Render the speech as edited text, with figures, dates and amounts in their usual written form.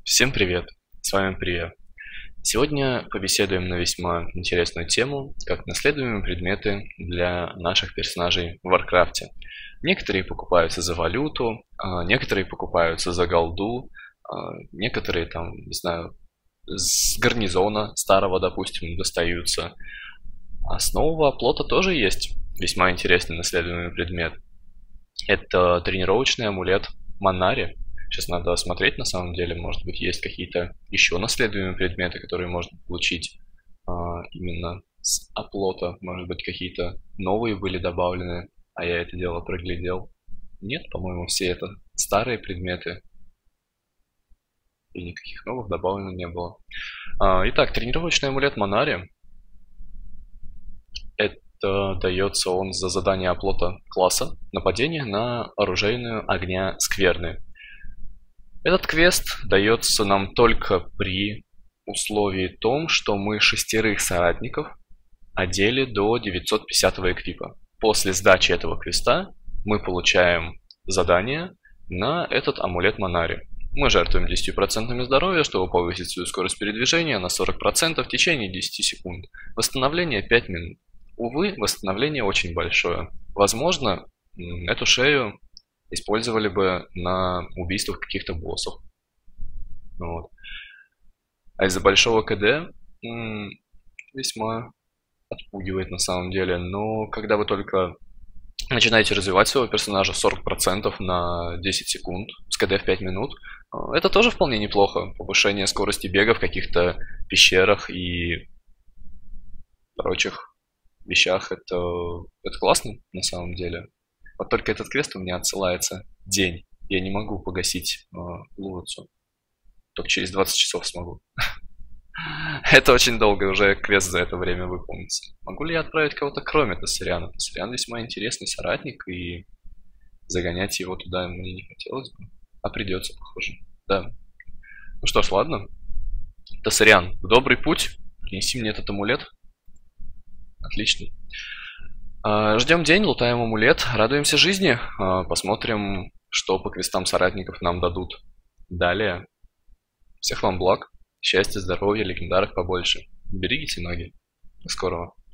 Всем привет! С вами Прия. Сегодня побеседуем на весьма интересную тему, как наследуемые предметы для наших персонажей в Варкрафте. Некоторые покупаются за валюту, некоторые покупаются за голду, некоторые там, не знаю, с гарнизона старого, допустим, достаются. А с нового оплота тоже есть весьма интересный наследуемый предмет. Это тренировочный амулет Манари. Сейчас надо осмотреть, на самом деле, может быть, есть какие-то еще наследуемые предметы, которые можно получить именно с оплота. Может быть, какие-то новые были добавлены, а я это дело проглядел. Нет, по-моему, все это старые предметы, и никаких новых добавлено не было. Итак, тренировочный амулет Манари. Это дается он за задание оплота класса нападение на оружейную огня скверны. Этот квест дается нам только при условии том, что мы 6 соратников одели до 950 эквипа. После сдачи этого квеста мы получаем задание на этот амулет Манари. Мы жертвуем 10% здоровья, чтобы повысить свою скорость передвижения на 40% в течение 10 секунд. Восстановление 5 минут. Увы, восстановление очень большое. Возможно, эту шею использовали бы на убийствах каких-то боссов. Вот. А из-за большого КД весьма отпугивает на самом деле. Но когда вы только начинаете развивать своего персонажа 40% на 10 секунд с КД в 5 минут, это тоже вполне неплохо. Повышение скорости бега в каких-то пещерах и прочих вещах это классно на самом деле. Вот только этот квест у меня отсылается день. Я не могу погасить луцу. Только через 20 часов смогу. Это очень долго, уже квест за это время выполнится. Могу ли я отправить кого-то кроме Тессариана? Тессариан весьма интересный соратник, и загонять его туда мне не хотелось бы. А придется, похоже. Да. Ну что ж, ладно. Тессариан, в добрый путь. Принеси мне этот амулет. Отлично. Ждем день, лутаем амулет, радуемся жизни, посмотрим, что по квестам соратников нам дадут. Далее. Всех вам благ, счастья, здоровья, легендаров побольше. Берегите ноги. До скорого.